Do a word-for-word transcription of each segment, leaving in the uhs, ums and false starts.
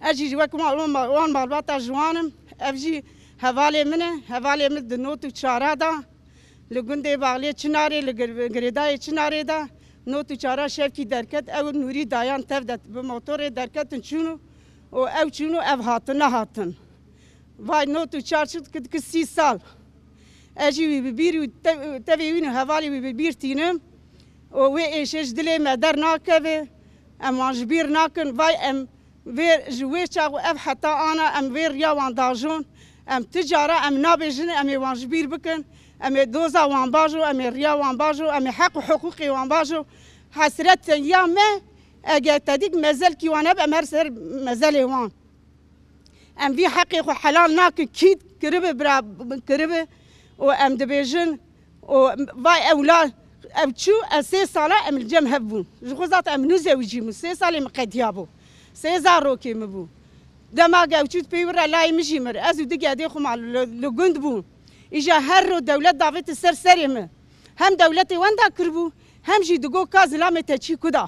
اجي وك وان مالباتا جوانم افجي هوالي منه هوالي من دنوت چارا دا لگنده باغلی چناری لگریدای چناری دا نوت چارا شفکی درکت او نوری دایان تفدت به موتور درکت چونو و او چونو او هاتن نه هاتن وای نوت چار شد کد که سی سال اجی وی بیر تبی وین هوالی وی بیر تینم و وی ایشش دلی مدر ناکه ام واجبیر ناکن وای ام ویر جوی چاو اف حتی آنا ام ویر یا وانداجون ام تجاره ام نابجن ام واجبیر بکن ام دوزا وان باجو ام ریا وان باجو ام حق حقوقي وان باجو حسرت يا ما اجا تديك مازال كي وانا بامر سر مازال وان ام في حقي حلال ناك كيد كرب برا كرب وام دبيجن و باي اولاد ام شو اسي صلاه ام الجم هبون جوزات ام نزوجي مسي صالي مقديابو سيزارو كي مبو دما قاوتشوت بيورا لا يمشي مر ازو دقا دي خم على لوغند بو اجا هرو دولة دافت السر سريمه هم دولتي واندا كربو هم جي دقو كاز لامتا چي كدا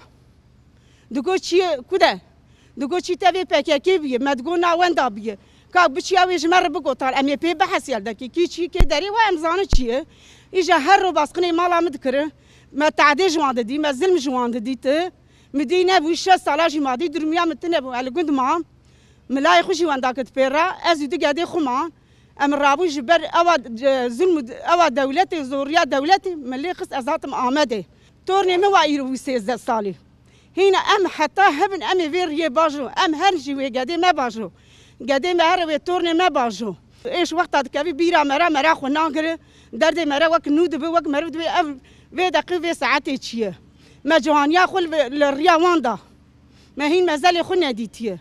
دقو چي كدا دقو چي تبي بكاكي بي ما دقو نا واندا بي كا بچي اويج مر بقو طال امي بي بحث يالدكي كي چي كي داري وامزانه چي اجا هرو باسقني مالا مدكر ما تعدي جوان دي ما ظلم جوان دي ت مدينه وش صلاجي مادي درميا متنبو على قد ما ملاي خوشي وانداكت بيرا ازو دقا دي خمان ام رابو جبر اوا ظلم اوا دولتي زوريا دولتي ملي قص ازاتم امده تورني ما وايرو سيز صالي هنا ام حتى هبن ام فير باجو ام هرجي وي قادي ما باجو قادي ما هر تورني ما باجو ايش وقت كافي بيرا مرا مرا خو ناغر درد مرا وك نود بي وك مرد بي ام في دقيقه ساعتي تشيه ما جوانيا خل الريا واندا ما هين مازال خو نديتيه.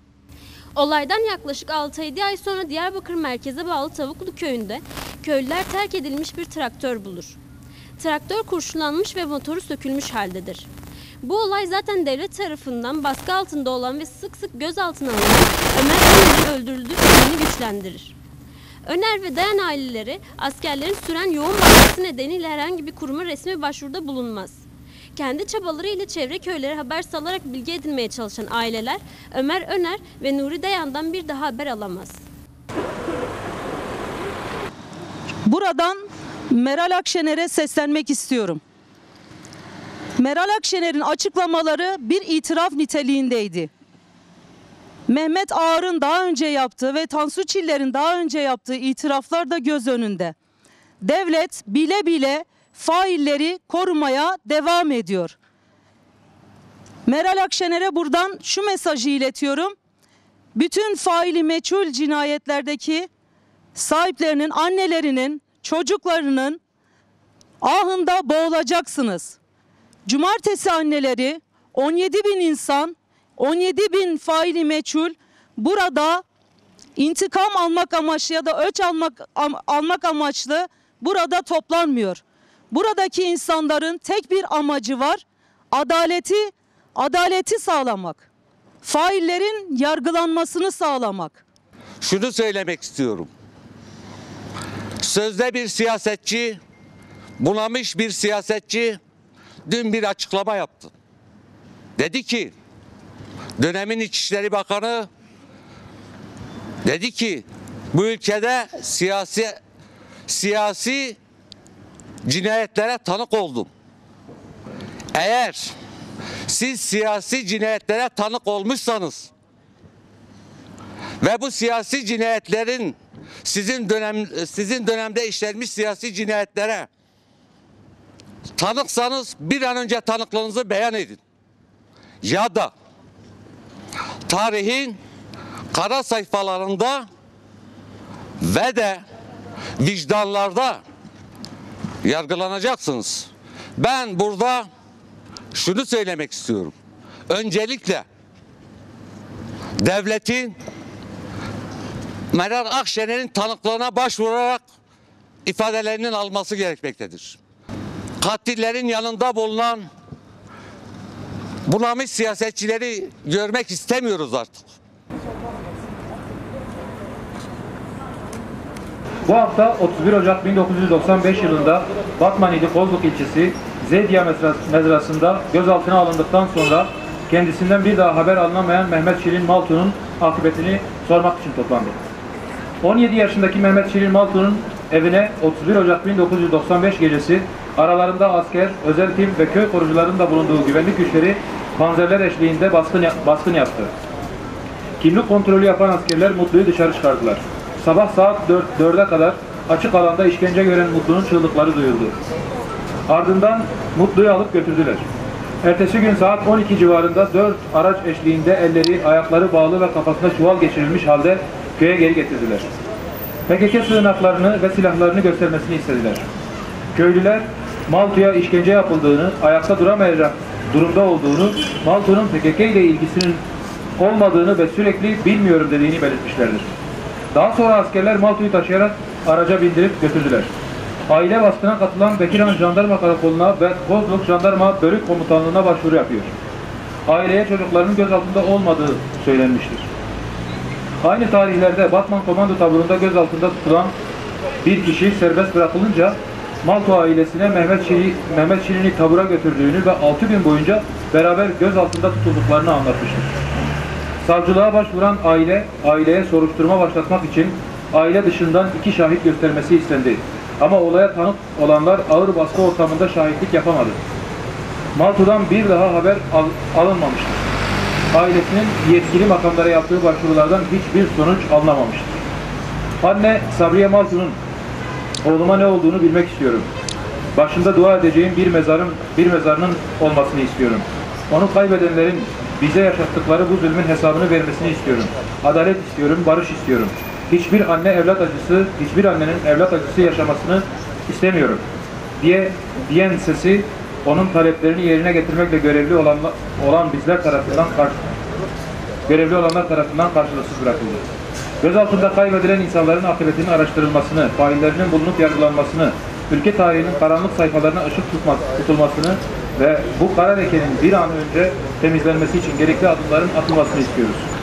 Olaydan yaklaşık altı yedi ay sonra Diyarbakır merkeze bağlı Tavuklu köyünde köylüler terk edilmiş bir traktör bulur. Traktör kurşunlanmış ve motoru sökülmüş haldedir. Bu olay zaten devlet tarafından baskı altında olan ve sık sık gözaltına alınan Ömer Öner'in öldürüldüğü fikrini güçlendirir. Öner ve Dayan aileleri askerlerin süren yoğun baskısı nedeniyle herhangi bir kuruma resmi başvuruda bulunmaz. Kendi çabalarıyla çevre köylere haber salarak bilgi edinmeye çalışan aileler Ömer Öner ve Nuri Dayan'dan bir daha haber alamaz. Buradan Meral Akşener'e seslenmek istiyorum. Meral Akşener'in açıklamaları bir itiraf niteliğindeydi. Mehmet Ağar'ın daha önce yaptığı ve Tansu Çiller'in daha önce yaptığı itiraflar da göz önünde. Devlet bile bile failleri korumaya devam ediyor. Meral Akşener'e buradan şu mesajı iletiyorum. Bütün faili meçhul cinayetlerdeki sahiplerinin, annelerinin, çocuklarının ahında boğulacaksınız. Cumartesi anneleri, on yedi bin insan, on yedi bin faili meçhul burada intikam almak amaçlı ya da öç almak, almak amaçlı burada toplanmıyor. Buradaki insanların tek bir amacı var, adaleti, adaleti sağlamak. Faillerin yargılanmasını sağlamak. Şunu söylemek istiyorum. Sözde bir siyasetçi, bunamış bir siyasetçi dün bir açıklama yaptı. Dedi ki, dönemin İçişleri Bakanı dedi ki, bu ülkede siyasi siyasi cinayetlere tanık oldum. Eğer siz siyasi cinayetlere tanık olmuşsanız ve bu siyasi cinayetlerin sizin dönem sizin dönemde işlenmiş siyasi cinayetlere tanıksanız bir an önce tanıklığınızı beyan edin. Ya da tarihin kara sayfalarında ve de vicdanlarda yargılanacaksınız. Ben burada şunu söylemek istiyorum. Öncelikle devletin Meral Akşener'in tanıklığına başvurarak ifadelerinin alması gerekmektedir. Katillerin yanında bulunan bunamış siyasetçileri görmek istemiyoruz artık. Bu hafta otuz bir Ocak bin dokuz yüz doksan beş yılında Batman ili Kozluk ilçesi Zeydiye mezrasında gözaltına alındıktan sonra kendisinden bir daha haber alınamayan Mehmet Şirin Maltu'nun akıbetini sormak için toplandı. on yedi yaşındaki Mehmet Şirin Maltu'nun evine otuz bir Ocak bin dokuz yüz doksan beş gecesi aralarında asker, özel tim ve köy korucularının da bulunduğu güvenlik güçleri panzerler eşliğinde baskın, baskın yaptı. Kimlik kontrolü yapan askerler Mutlu'yu dışarı çıkardılar. Sabah saat dörde kadar açık alanda işkence gören Mutlu'nun çığlıkları duyuldu. Ardından Mutlu'yu alıp götürdüler. Ertesi gün saat on iki civarında dört araç eşliğinde elleri, ayakları bağlı ve kafasına çuval geçirilmiş halde köye geri getirdiler. P K K sığınaklarını ve silahlarını göstermesini istediler. Köylüler Maltu'ya işkence yapıldığını, ayakta duramayacak durumda olduğunu, Maltu'nun P K K ile ilgisinin olmadığını ve sürekli bilmiyorum dediğini belirtmişlerdir. Daha sonra askerler Maltu'yu taşıyarak araca bindirip götürdüler. Aile baskına katılan Bekirhan Jandarma Karakolu'na ve Kozluk Jandarma Bölük Komutanlığı'na başvuru yapıyor. Aileye çocuklarının gözaltında olmadığı söylenmiştir. Aynı tarihlerde Batman Komando Taburu'nda gözaltında tutulan bir kişi serbest bırakılınca Maltu ailesine Mehmet Şirin, Mehmet Şirin'i tabura götürdüğünü ve altı gün boyunca beraber gözaltında tutulduklarını anlatmıştır. Savcılığa başvuran aile, aileye soruşturma başlatmak için aile dışından iki şahit göstermesi istendi. Ama olaya tanık olanlar ağır baskı ortamında şahitlik yapamadı. Maltu'dan bir daha haber al alınmamıştır. Ailesinin yetkili makamlara yaptığı başvurulardan hiçbir sonuç alınamamıştır. Anne Sabriye Maltu'nun oğluma ne olduğunu bilmek istiyorum. Başında dua edeceğim bir mezarın bir mezarının olmasını istiyorum. Onu kaybedenlerin bize yaşattıkları bu zulmün hesabını vermesini istiyorum. Adalet istiyorum, barış istiyorum. Hiçbir anne evlat acısı, hiçbir annenin evlat acısı yaşamasını istemiyorum diye diyen sesi onun taleplerini yerine getirmekle görevli olan olan bizler tarafından görevli olanlar tarafından karşılıksız bırakıldı. Gözaltında kaybedilen insanların akıbetinin araştırılmasını, faillerinin bulunup yargılanmasını, ülke tarihinin karanlık sayfalarına ışık tutulmasını ve bu kara lekenin bir an önce temizlenmesi için gerekli adımların atılmasını istiyoruz.